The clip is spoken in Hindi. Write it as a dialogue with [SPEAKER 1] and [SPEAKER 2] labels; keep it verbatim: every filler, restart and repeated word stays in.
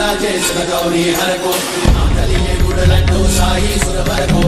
[SPEAKER 1] राजे सुर गौरी हर को आंधलिए गुड़ लड्डू शाही सुर भर को